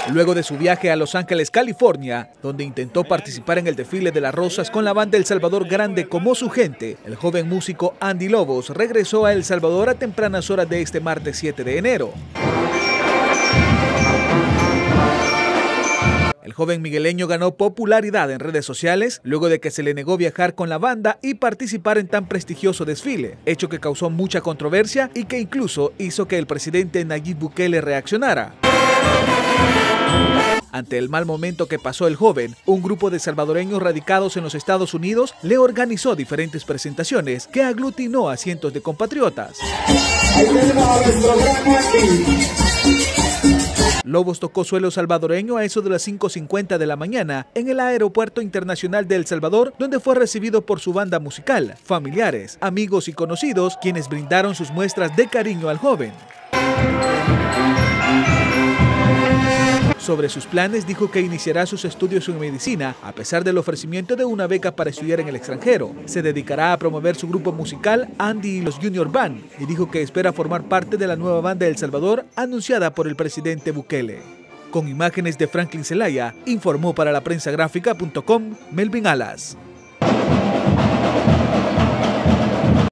Luego de su viaje a Los Ángeles, California, donde intentó participar en el desfile de las rosas con la banda El Salvador Grande como su gente, el joven músico Andy Lobos regresó a El Salvador a tempranas horas de este martes 7 de enero. El joven migueleño ganó popularidad en redes sociales luego de que se le negó viajar con la banda y participar en tan prestigioso desfile, hecho que causó mucha controversia y que incluso hizo que el presidente Nayib Bukele reaccionara. Ante el mal momento que pasó el joven, un grupo de salvadoreños radicados en los Estados Unidos le organizó diferentes presentaciones que aglutinó a cientos de compatriotas. Lobos tocó suelo salvadoreño a eso de las 5:50 de la mañana en el Aeropuerto Internacional de El Salvador, donde fue recibido por su banda musical, familiares, amigos y conocidos, quienes brindaron sus muestras de cariño al joven. Sobre sus planes, dijo que iniciará sus estudios en medicina a pesar del ofrecimiento de una beca para estudiar en el extranjero. Se dedicará a promover su grupo musical Andy y los Junior Band y dijo que espera formar parte de la nueva banda de El Salvador anunciada por el presidente Bukele. Con imágenes de Franklin Zelaya, informó para laprensagráfica.com Melvin Alas.